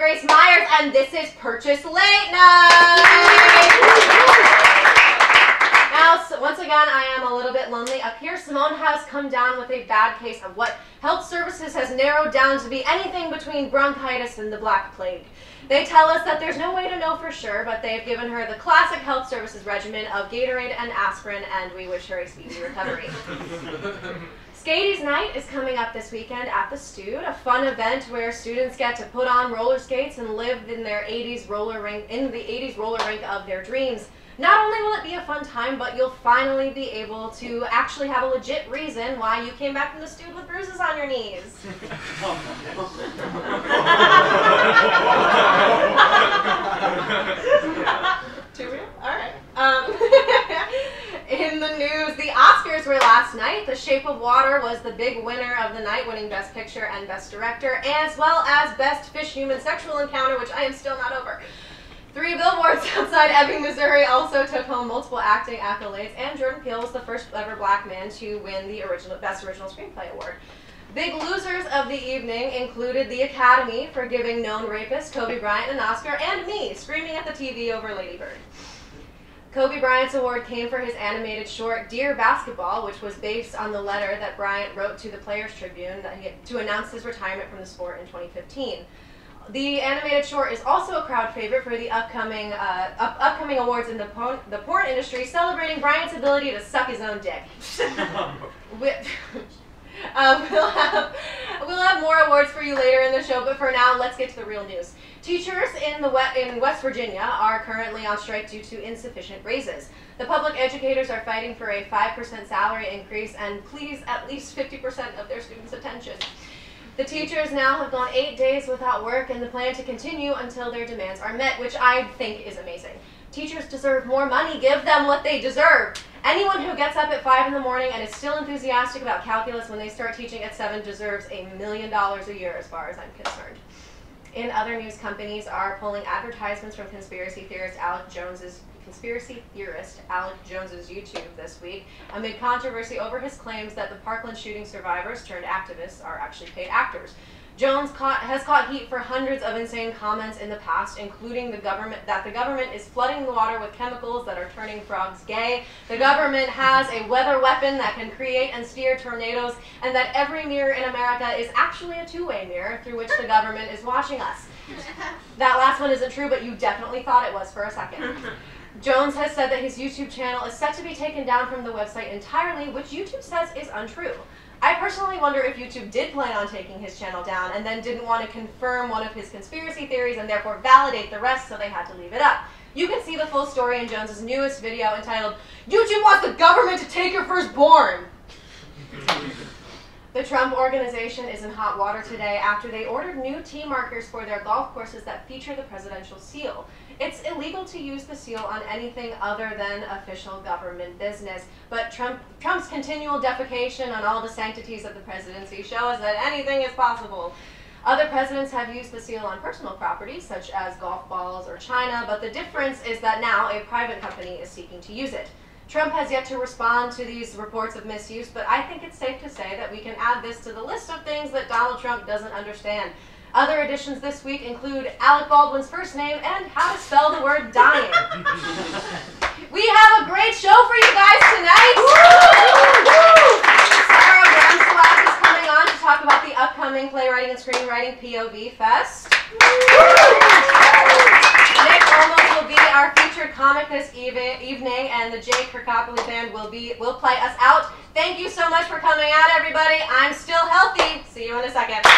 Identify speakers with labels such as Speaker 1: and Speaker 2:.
Speaker 1: Grace Myers, and this is Purchase Late Night! Now, once again, I am a little bit lonely up here. Simone has come down with a bad case of what health services has narrowed down to be anything between bronchitis and the Black Plague. They tell us that there's no way to know for sure, but they've given her the classic health services regimen of Gatorade and aspirin, and we wish her a speedy recovery. Skatey's Night is coming up this weekend at the Stude, a fun event where students get to put on roller skates and live in their 80s roller rink, in the 80s roller rink of their dreams. Not only will it be a fun time, but you'll finally be able to actually have a legit reason why you came back from the Stude with bruises on your knees. Too real? Alright. In the news, the Oscars were last night. The Shape of Water was the big winner of the night, winning Best Picture and Best Director, as well as Best Fish-Human Sexual Encounter, which I am still not over. 3 billboards outside Ebbing, Missouri also took home multiple acting accolades, and Jordan Peele was the first ever black man to win the Best Original Screenplay Award. Big losers of the evening included the Academy for giving known rapist Kobe Bryant an Oscar, and me screaming at the TV over Lady Bird. Kobe Bryant's award came for his animated short Dear Basketball, which was based on the letter that Bryant wrote to the Players Tribune to announce his retirement from the sport in 2015. The animated short is also a crowd favorite for the upcoming awards in the porn industry, celebrating Bryant's ability to suck his own dick. We'll have more awards for you later in the show, but for now, let's get to the real news. Teachers in West Virginia are currently on strike due to insufficient raises. The public educators are fighting for a 5% salary increase and please at least 50% of their students' attention. The teachers now have gone 8 days without work and the plan to continue until their demands are met, which I think is amazing. Teachers deserve more money. Give them what they deserve. Anyone who gets up at 5 in the morning and is still enthusiastic about calculus when they start teaching at 7 deserves $1 million a year as far as I'm concerned. In other news, companies are pulling advertisements from conspiracy theorist Alex Jones's YouTube this week amid controversy over his claims that the Parkland shooting survivors turned activists are actually paid actors. Jones has caught heat for hundreds of insane comments in the past, including the government is flooding the water with chemicals that are turning frogs gay, the government has a weather weapon that can create and steer tornadoes, and that every mirror in America is actually a two-way mirror through which the government is watching us. That last one isn't true, but you definitely thought it was for a second. Jones has said that his YouTube channel is set to be taken down from the website entirely, which YouTube says is untrue. I personally wonder if YouTube did plan on taking his channel down and then didn't want to confirm one of his conspiracy theories and therefore validate the rest, so they had to leave it up. You can see the full story in Jones's newest video entitled, "YouTube Wants the Government to Take Your Firstborn." The Trump Organization is in hot water today after they ordered new T markers for their golf courses that feature the presidential seal. It's illegal to use the seal on anything other than official government business, but Trump's continual defecation on all the sanctities of the presidency show us that anything is possible. Other presidents have used the seal on personal property, such as golf balls or china, but the difference is that now a private company is seeking to use it. Trump has yet to respond to these reports of misuse, but I think it's safe to say that we can add this to the list of things that Donald Trump doesn't understand. Other additions this week include Alec Baldwin's first name and how to spell the word dying. We have a great show for you guys tonight. Sarah Ramswag is coming on to talk about the upcoming Playwriting and Screenwriting POV Fest. Nick Olmos will be our featured comic this evening, and the Jay Kirkopoli Band will play us out. Thank you so much for coming out, everybody. I'm still healthy. See you in a second.